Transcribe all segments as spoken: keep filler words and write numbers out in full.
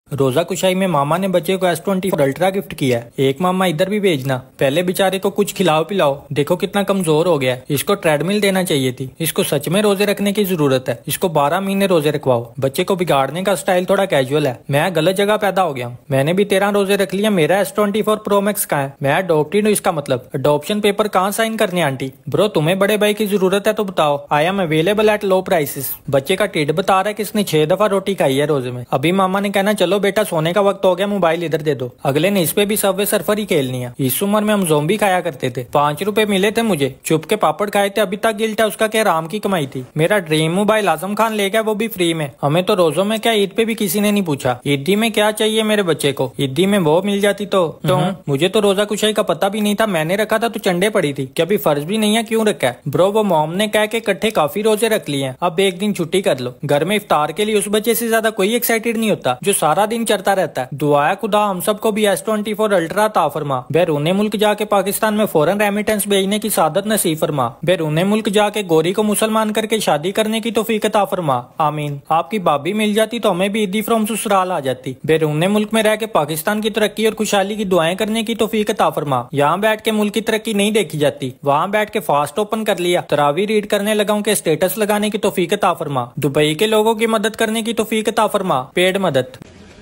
रोजा कुशाई में मामा ने बच्चे को S twenty four ultra gift किया है। एक मामा इधर भी भेजना, पहले बेचारे को कुछ खिलाओ पिलाओ, देखो कितना कमजोर हो गया है। इसको ट्रेडमिल देना चाहिए थी। इसको सच में रोजे रखने की जरूरत है। इसको बारह महीने रोजे रखवाओ। बच्चे को बिगाड़ने का स्टाइल थोड़ा कैजुअल है। मैं गलत जगह पैदा हो गया हूँ। मैंने भी तेरह रोजे रख लिया। मेरा S twenty four pro max कहाँ है? मैं अडॉप्टेड हूँ। इसका मतलब अडॉप्शन पेपर कहाँ साइन करने? आंटी ब्रो तुम्हें बड़े भाई की जरूरत है तो बताओ। I am available at low prices. बच्चे का टिड बता रहा है कि इसने छह दफा रोटी खाई है रोजे में। अभी मामा ने कहना चलो बेटा सोने का वक्त हो गया, मोबाइल इधर दे दो। अगले ने इस पे भी सबवे सर्फर ही खेलनी है। इस उम्र में हम ज़ोंबी खाया करते थे। पांच रुपए मिले थे मुझे, चुप के पापड़ खाए थे। अभी तक गिल्ट है उसका, क्या राम की कमाई थी। मेरा ड्रीम मोबाइल आजम खान ले गया, वो भी फ्री में। हमें तो रोजों में क्या, ईद पे भी किसी ने नहीं पूछा ईदी में क्या चाहिए मेरे बच्चे को। ईदी में वो मिल जाती तो, तो मुझे तो रोजा कुशाई का पता भी नहीं था। मैंने रखा था तो चंडे पड़ी थी। क्या अभी फर्ज भी नहीं है, क्यों रखा है ब्रो? वो मॉम ने कहा कि इकट्ठे काफी रोजे रख लिए हैं, अब एक दिन छुट्टी कर लो। घर में इफ्तार के लिए उस बच्चे से ज्यादा कोई एक्साइटेड नहीं होता जो सारा दिन चढ़ता रहता है। दुआया खुदा हम सबको भी एस ट्वेंटी फोर अल्ट्रा ता फरमा। बैरूने मुल्क जाके पाकिस्तान में फौरन रेमिटेंस भेजने की सादत नसीब फरमा। बैरूने मुल्क जाके गोरी को मुसलमान करके शादी करने की तौफीक अता फरमा। आमीन। आपकी भाभी मिल जाती तो हमें भी ईदी फ्रॉम ससुराल आ जाती। बैरूने मुल्क में रह के पाकिस्तान की तरक्की और खुशहाली की दुआएं करने की तौफीक अता फरमा। यहाँ बैठ के मुल्क की तरक्की नहीं देखी जाती, वहाँ बैठ के फास्ट ओपन कर लिया, तरावी रीड करने लगा हूँ के स्टेटस लगाने की तौफीक अता फरमा। दुबई के लोगों की मदद करने की तौफीक अता फरमा। पेड मदद।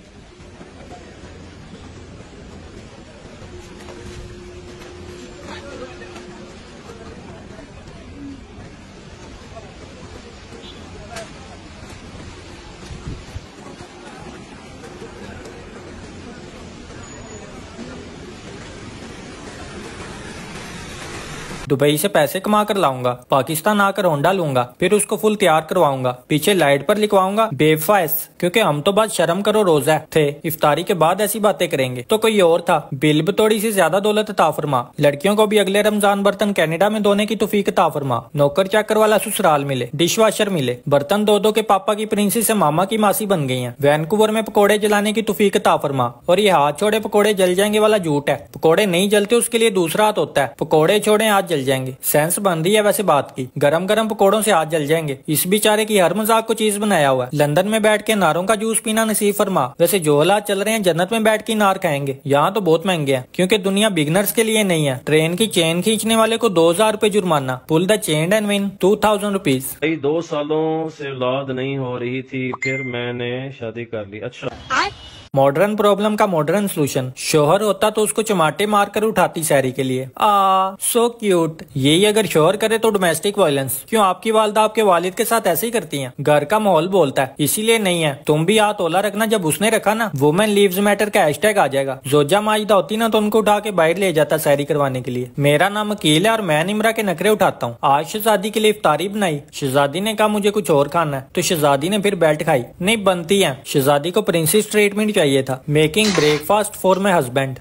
दुबई से पैसे कमा कर लाऊंगा, पाकिस्तान आकर होंडा लूंगा, फिर उसको फुल तैयार करवाऊंगा, पीछे लाइट पर लिखवाऊंगा बेवफास, क्योंकि हम तो बस शर्म करो रोजा थे, इफ्तारी के बाद ऐसी बातें करेंगे। तो कोई और था। बिल बतौड़ी से ज्यादा दौलत अता फरमा। लड़कियों को भी अगले रमजान बर्तन कनाडा में धोने की तौफीक अता फरमा। नौकर चाकर वाला ससुराल मिले, डिश वाशर मिले, बर्तन दो दो के पापा की प्रिंसेस से मामा की मासी बन गई है। वैनकूवर में पकौड़े जलाने की तौफीक अता फरमा। और ये हाथ छोड़े पकौड़े जल जाएंगे वाला झूठ है। पकौड़े नहीं जलते, उसके लिए दूसरा हाथ होता है। पकौड़े छोड़े हाथ जल जाएंगे। सेंस बन रही है वैसे बात की। गरम गरम पकौड़ों से हाथ जल जाएंगे। इस बेचारे की हर मजाक को चीज बनाया हुआ है। लंदन में बैठ के नारों का जूस पीना नसीब फरमा। वैसे जो हालात चल रहे हैं जन्नत में बैठ के नार खाएंगे। यहाँ तो बहुत महंगे हैं, क्योंकि दुनिया बिगनर्स के लिए नहीं है। ट्रेन की चेन खींचने वाले को दो हजार रूपए जुर्माना। Pull the chain and win two thousand rupees. दो सालों से औलाद नहीं हो रही थी, फिर मैंने शादी कर ली। अच्छा, मॉडर्न प्रॉब्लम का मॉडर्न सोल्यूशन। शोहर होता तो उसको चमाटे मारकर उठाती शहरी के लिए। Ah so cute. यही अगर शोहर करे तो डोमेस्टिक वायलेंस। क्यों आपकी वालदा आपके वालिद के साथ ऐसे ही करती हैं? घर का माहौल बोलता है, इसीलिए नहीं है। तुम भी हाथ ओला रखना। जब उसने रखा ना वुमेन लीव्स मैटर का हैशटैग आ जाएगा। जोजा माजिदा होती ना तो उनको उठा के बाहर ले जाता शहरी करवाने के लिए। मेरा नाम अकील है और मैं निमरा के नखरे उठाता हूँ। आज शहजादी के लिए इफ्तारी बनाई। शहजादी ने कहा मुझे कुछ और खाना है, तो शहजादी ने फिर बेल्ट खाई। नहीं बनती है। शहजादी को प्रिंसेस ट्रीटमेंट चाहिए था। Making breakfast for my husband.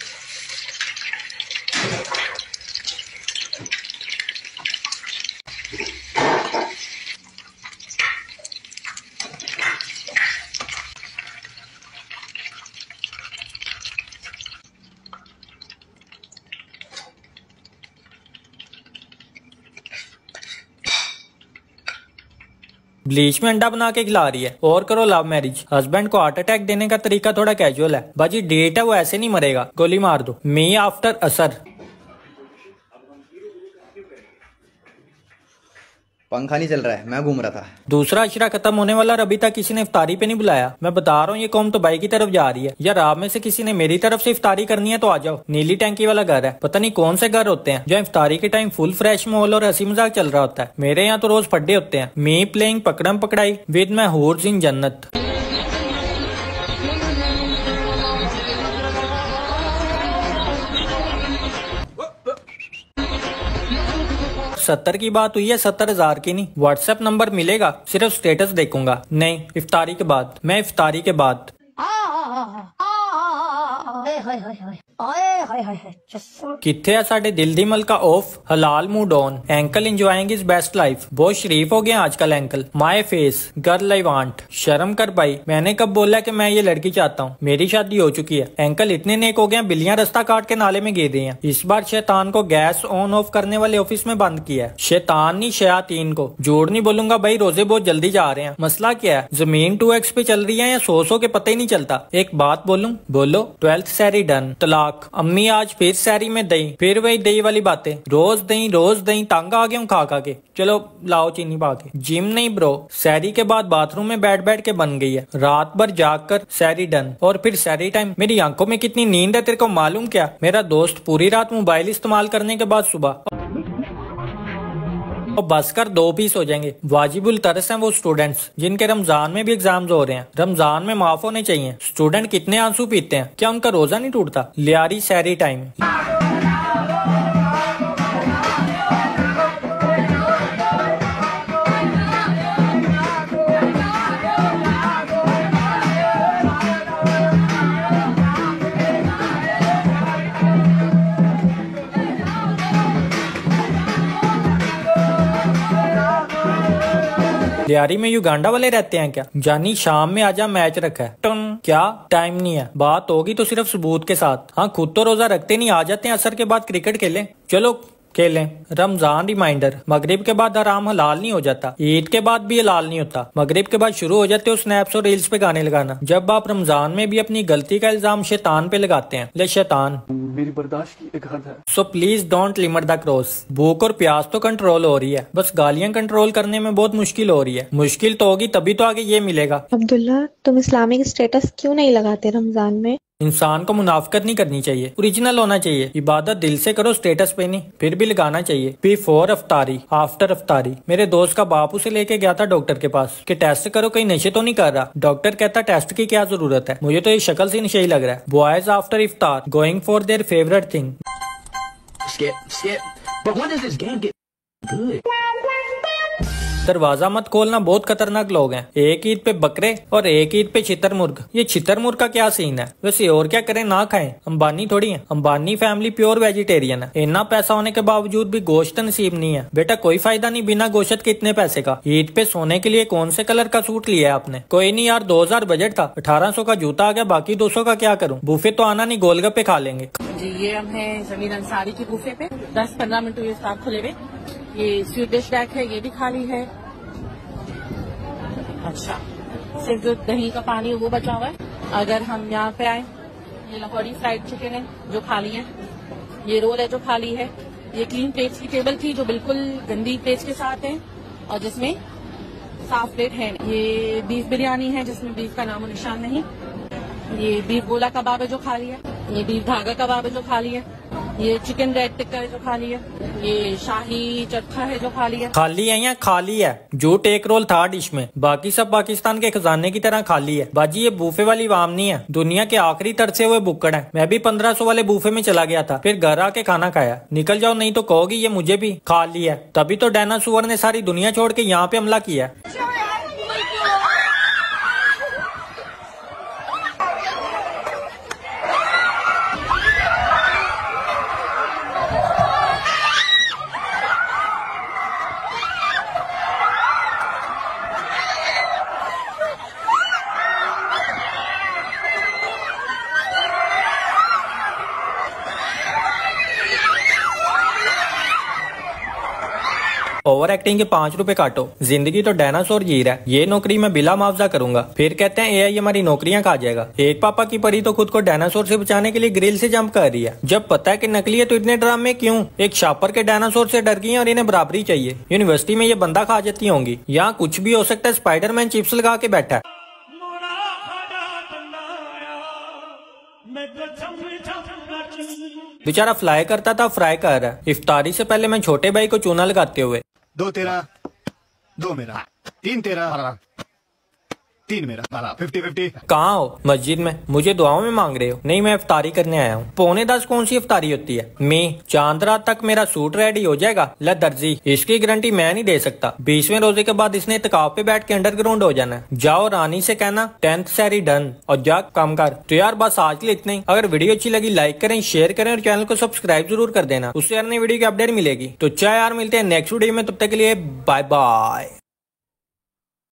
Bleach में अंडा बना के खिला रही है। और करो लव मैरिज। हस्बैंड को हार्ट अटैक देने का तरीका थोड़ा कैजुअल है। बाजी डेट है, वो ऐसे नहीं मरेगा, गोली मार दो। मी आफ्टर असर। पंखा नहीं चल रहा है, मैं घूम रहा था। दूसरा अशरा खत्म होने वाला और अभी तक किसी ने इफ्तारी पे नहीं बुलाया। मैं बता रहा हूँ ये कौम तो भाई की तरफ जा रही है। यार आप में से किसी ने मेरी तरफ से इफ्तारी करनी है तो आ जाओ। नीली टैंकी वाला घर है। पता नहीं कौन से घर होते हैं जहाँ इफ्तारी के टाइम फुल फ्रेश माहौल और हंसी मजाक चल रहा होता है। मेरे यहाँ तो रोज फड्डे होते हैं। मी प्लेइंग पकड़म पकड़ाई विद माई हूर्स इन जन्नत। सत्तर की बात हुई है, सत्तर हजार की नहीं। व्हाट्सएप नंबर मिलेगा, सिर्फ स्टेटस देखूंगा। नहीं, इफ्तारी के बाद। मैं इफ्तारी के बाद किथे है साडे दिल दी मलका ऑफ हलाल mood on uncle enjoying his best life. बहुत शरीफ हो गए आजकल uncle. My face girl I want. शर्म कर भाई, मैंने कब बोला कि मैं ये लड़की चाहता हूँ? मेरी शादी हो चुकी है। एंकल इतने नेक हो गए, बिल्लियां रास्ता काट के नाले में गिर रही हैं। इस बार शैतान को गैस ऑन ऑफ करने वाले ऑफिस में बंद किया है। शैतान नहीं शयातीन को। जोड़ नहीं बोलूंगा भाई, रोजे बहुत जल्दी जा रहे हैं। मसला क्या है? जमीन टू एक्स पे चल रही है या सौ सौ के पता ही नहीं चलता। एक बात बोलूं? बोलो। ट्वेल्थ सैरी डन, तलाक। अम्मी आज फिर सैरी में दही, फिर वही दही वाली बातें। रोज दही रोज दही, तंग आ गया हूँ खा खा के। चलो लाओ चीनी पा के। जिम नहीं ब्रो, सैरी के बाद बाथरूम में बैठ बैठ के बन गई है। रात भर जाग कर सैरी डन, और फिर सैरी टाइम। मेरी आंखों में कितनी नींद है तेरे को मालूम क्या? मेरा दोस्त पूरी रात मोबाइल इस्तेमाल करने के बाद सुबह और बस कर दो पीस हो जाएंगे। वाजिबुल तरस हैं वो स्टूडेंट्स जिनके रमजान में भी एग्जाम्स हो रहे हैं। रमजान में माफ होने चाहिए। स्टूडेंट कितने आंसू पीते हैं, क्या उनका रोजा नहीं टूटता? लियारी सैरी टाइम। लियारी में युगांडा वाले रहते हैं क्या? जानी शाम में आजा मैच रखा है। टन क्या टाइम नहीं है? बात होगी तो सिर्फ सबूत के साथ। हाँ खुद तो रोजा रखते नहीं, आ जाते हैं असर के बाद क्रिकेट खेलें। चलो खेलें। रमजान रिमाइंडर, मगरिब के बाद आराम हलाल नहीं हो जाता, ईद के बाद भी हलाल नहीं होता। मगरिब के बाद शुरू हो जाते हो स्नैप्स और रील्स पे गाने लगाना। जब आप रमजान में भी अपनी गलती का इल्जाम शैतान पे लगाते हैं। ले शैतान, मेरी बर्दाश्त की एक हद है। So please don't limit the cross. भूख और प्यास तो कंट्रोल हो रही है, बस गालियां कंट्रोल करने में बहुत मुश्किल हो रही है। मुश्किल तो होगी तभी तो आगे ये मिलेगा। अब्दुल्ला, तुम इस्लामिक स्टेटस क्यों नहीं लगाते रमजान में? इंसान को मुनाफकत नहीं करनी चाहिए, ओरिजिनल होना चाहिए। इबादत दिल से करो, स्टेटस पे नहीं। फिर भी लगाना चाहिए। बिफोर अफ्तारी, आफ्टर अफ्तारी। मेरे दोस्त का बाप उसे लेके गया था डॉक्टर के पास कि टेस्ट करो कहीं नशे तो नहीं कर रहा। डॉक्टर कहता टेस्ट की क्या जरूरत है, मुझे तो ये शक्ल से नशे ही लग रहा है। बॉयज आफ्टर इफ्तार going for their favourite thing. दरवाजा मत खोलना, बहुत खतरनाक लोग हैं। एक ईद पे बकरे और एक ईद पे छितर मुर्ग। ये छितर मुर्ग का क्या सीन है? वैसे और क्या करें, ना खाएं? अंबानी थोड़ी है। अंबानी फैमिली प्योर वेजिटेरियन है। इतना पैसा होने के बावजूद भी गोश्त नसीब नहीं है। बेटा कोई फायदा नहीं बिना गोश्त के इतने पैसे का। ईद पे सोने के लिए कौन से कलर का सूट लिया है आपने? कोई नहीं यार, दो हजार बजट था, अठारह सौ का जूता आ गया, बाकी दो सौ का क्या करूँ? बूफे तो आना नहीं, गोलगप्पे खा लेंगे। जी ये हम है जमीन अंसारी के बूफे पे। दस पंद्रह मिनट हुए स्टाफ खुले हुए। ये स्वीट डिश बैग है, ये भी खाली है। अच्छा, सिर्फ जो दही का पानी है वो बचा हुआ है। अगर हम यहाँ पे आए, ये लाहौरी फ्राइड चिकन है जो खाली है, ये रोल है जो खाली है, ये क्लीन प्लेट्स की टेबल थी जो बिल्कुल गंदी प्लेट्स के साथ है और जिसमें साफ प्लेट है। ये बीफ बिरयानी है जिसमें बीफ का नामो निशान नहीं। ये बीफ गोला कबाब है जो खाली है। ये बीफ धागा कबाब है जो खाली है। ये चिकन रेड टिक्का है जो खाली है। ये शाही चरखा है जो खाली है। खाली है या खाली है? जूट एक रोल था डिश में, बाकी सब पाकिस्तान के खजाने की तरह खाली है। बाजी ये बूफे वाली वाम नहीं है, दुनिया के आखिरी तरसे हुए बुक्कड़ है। मैं भी पंद्रह सौ वाले बूफे में चला गया था, फिर घर आके खाना खाया। निकल जाओ नहीं तो कहोगी ये मुझे भी खाली है। तभी तो डायनासोर ने सारी दुनिया छोड़ के यहाँ पे हमला किया है। ओवर एक्टिंग के पांच रुपए काटो। जिंदगी तो डायनासोर जी रहा है, ये नौकरी मैं बिला मुआवजा करूंगा। फिर कहते हैं एआई हमारी नौकरियां खा जाएगा। एक पापा की परी तो खुद को डायनासोर से बचाने के लिए ग्रिल से जंप कर रही है। जब पता है कि नकली है तो इतने ड्रामे क्यों? एक शापर के डायनासोर से डर गई और इन्हें बराबरी चाहिए। यूनिवर्सिटी में ये बंदा खा जाती होंगी। यहाँ कुछ भी हो सकता है, स्पाइडरमैन चिप्स लगा के बैठा है। बेचारा फ्लाई करता था, फ्राई कर रहा है। इफ्तारी से पहले मैं छोटे भाई को चूना लगाते हुए, दो तेरा, दो मेरा, तीन तेरा, तीन मेरा, फिफ्टी फिफ्टी। कहाँ हो? मस्जिद में? मुझे दुआओं में मांग रहे हो? नहीं, मैं इफ्तारी करने आया हूँ। पौने दस कौन सी इफ्तारी होती है? मैं चांद रात तक मेरा सूट रेडी हो जाएगा। ल दर्जी, इसकी गारंटी मैं नहीं दे सकता। बीसवें रोजे के बाद इसने इत्काफ पे बैठ के अंडरग्राउंड हो जाना है। जाओ रानी से कहना टेंथ सैरी डन और जा काम कर। तो यार बस आज के लिए इतना ही। अगर वीडियो अच्छी लगी लाइक करें, शेयर करें और चैनल को सब्सक्राइब जरूर कर देना। उससे यार नई वीडियो की अपडेट मिलेगी। तो चाहे यार मिलते हैं नेक्स्ट वीडियो में, तब तक के लिए बाय बाय।